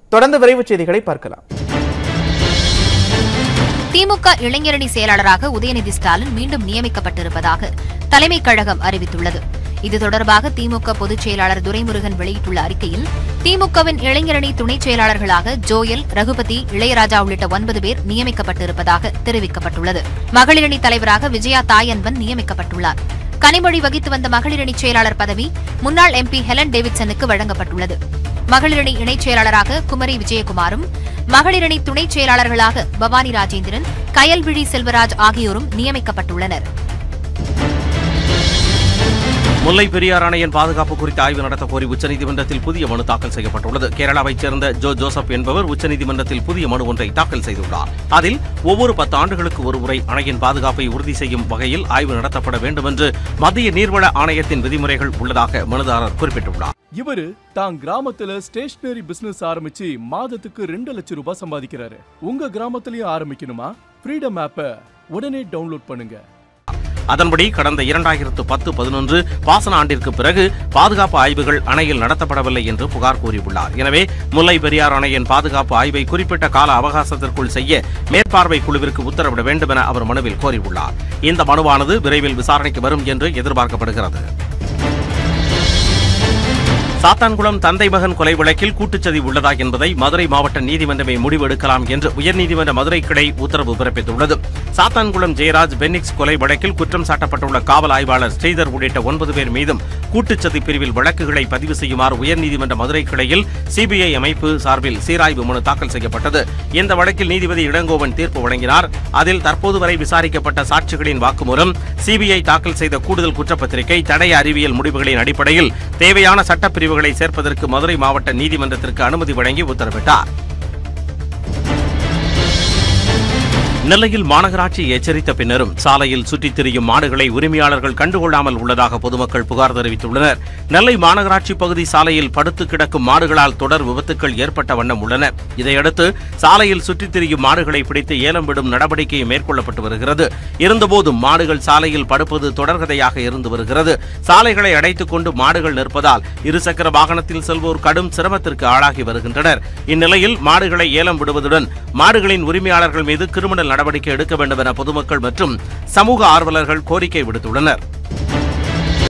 தொடர்ந்து விரைவுச் செய்திகளை பார்க்கலாம். திமுக இளைஞரணி செயலாளராக உதயநிதி ஸ்டாலின் மீண்டும் நியமிக்கப்பட்டிருப்பதாக தலைமைக் கழகம் அறிவித்துள்ளது. இது தொடர்பாக திமுக பொதுச் செயலாளர் துரைமுருகன் வெளியிட்டுள்ள அறிக்கையில், திமுகவின் இளைஞரணி துணைச் செயலாளர்களாக ஜோயல், ரகுபதி, இளையராஜா உள்ளிட்ட 9 பேர் நியமிக்கப்பட்டிருப்பதாக தெரிவிக்கப்பட்டுள்ளது. மகளிரணி தலைவராக விஜயா தாயன்பன் நியமிக்கப்பட்டுள்ளார். கனிமொழி வகித்து வந்த மகளிரணி செயலாளர் பதவி முன்னாள் MP ஹெலன் டேவிட்சனுக்கு வழங்கப்பட்டுள்ளது. மகளிரணி இணைச் செயலாளராக குமரி விஜயகுமாரும், மகளிரணி துணைச் செயலாளர்களாக பவானி ராஜேந்திரன், கயல்விழி செல்வராஜ் ஆகியோரும் நியமிக்கப்பட்டுள்ளனர். முல்லை பெரியார் அணையின் பாதுகாப்பு குறித்து ஆய்வு நடத்த கோரி உச்சநீதிமன்றத்தில் புதிய மனு தாக்கல் செய்யப்பட்டுள்ளது. கேரளாவைச் சேர்ந்த ஜோசப் என்பவர் உச்சநீதிமன்றத்தில் புதிய மனு ஒன்றை தாக்கல் செய்துள்ளார். அதில் ஒவ்வொரு 10 ஆண்டுகளுக்கு ஒருமுறை அணையின் பாதுகாப்பை உறுதி செய்யும் வகையில் ஆய்வு நடத்தப்பட வேண்டும் என்று மத்திய நீர்வள ஆணையத்தின் விதிமுறைகள் உள்ளதாக மனுதாரர் குறிப்பிட்டுள்ளார். இவரு தான் கிராமத்துல ஸ்டேஷனரி பிசினஸ் ஆரம்பிச்சு மாதத்துக்கு 2 லட்சம் ரூபாய் சம்பாதிக்கிறாரு. உங்க கிராமத்திலயும் ஆரம்பிக்கணுமா? ஃப்ரீடம் ஆப்பை உடனே டவுன்லோட் பண்ணுங்க. அதன்படி கடந்த 2010-11 பாசன ஆண்டிற்கு பிறகு பாதுகாப்பு ஆய்வுகள் அணையில் நடத்தப்படவில்லை என்று புகார் கூறியுள்ளார். எனவே முல்லை பெரியார் அணையின் பாதுகாப்பு ஆய்வை குறிப்பிட்ட கால அவகாசத்திற்குள் செய்ய மேற்பார்வை குழுவிற்கு உத்தரவிட வேண்டும் என அவர் மனுவில் கோரியுள்ளார். இந்த மனுவானது விரைவில் விசாரணைக்கு வரும் என்று எதிர்பார்க்கப்படுகிறது. சாத்தான்குளம் தந்தை மகன் கொலை வழக்கில் கூட்டுச்சதி உள்ளதா என்பதை மதுரை மாவட்ட நீதிமன்றமே முடிவெடுக்கலாம் என்று உயர்நீதிமன்ற மதுரை கிளை உத்தரவு பிறப்பித்துள்ளது. சாத்தான்குளம் ஜெயராஜ் பென்னிக்ஸ் கொலை வழக்கில் குற்றம் சாட்டப்பட்டுள்ள காவல் ஆய்வாளர் ஸ்ரீதர் உள்ளிட்ட 9 பேர் மீதும் கூட்டுச்சதி பிரிவில் வழக்குகளை பதிவு செய்யுமாறு உயர்நீதிமன்ற மதுரை கிளையில் சிபிஐ அமைப்பு சார்பில் சீராய்வு மனு தாக்கல் செய்யப்பட்டது. இந்த வழக்கில் நீதிபதி இளங்கோவன் தீர்ப்பு வழங்கினார். அதில் தற்போது வரை விசாரிக்கப்பட்ட சாட்சிகளின் வாக்குமூலம், சிபிஐ தாக்கல் செய்த கூடுதல் குற்றப்பத்திரிகை, தடய அறிவியல் முடிவுகளின் அடிப்படையில் தேவையான சட்டப்பிரிவுகளை சேர்ப்பதற்கு மதுரை மாவட்ட நீதிமன்றத்திற்கு அனுமதி வழங்கி உத்தரவிட்டார். நெல்லையில் மாநகராட்சி எச்சரித்த பின்னரும் சாலையில் சுற்றித் திரியும் மாடுகளை உரிமையாளர்கள் கண்டுகொள்ளாமல் உள்ளதாக பொதுமக்கள் புகார் தெரிவித்துள்ளனர். நெல்லை மாநகராட்சி பகுதி சாலையில் படுத்து கிடக்கும் மாடுகளால் தொடர் விபத்துக்கள் ஏற்பட்ட வண்ணம் உள்ளன. இதையடுத்து சாலையில் சுற்றித் திரியும் மாடுகளை பிடித்து ஏலம் விடும் நடவடிக்கை மேற்கொள்ளப்பட்டு வருகிறது. இருந்தபோதும் மாடுகள் சாலையில் படுப்பது தொடர்கதையாக இருந்து வருகிறது. சாலைகளை அடைத்துக் கொண்டு மாடுகள் நிற்பதால் இருசக்கர வாகனத்தில் செல்வோர் கடும் சிரமத்திற்கு ஆளாகி வருகின்றனர். இந்நிலையில் மாடுகளை ஏலம் விடுவதுடன் மாடுகளின் உரிமையாளர்கள் மீது கிரிமினல் நடவடிக்கை எடுக்க வேண்டும் என பொதுமக்கள் மற்றும் சமூக ஆர்வலர்கள் கோரிக்கை விடுத்துள்ளனர்.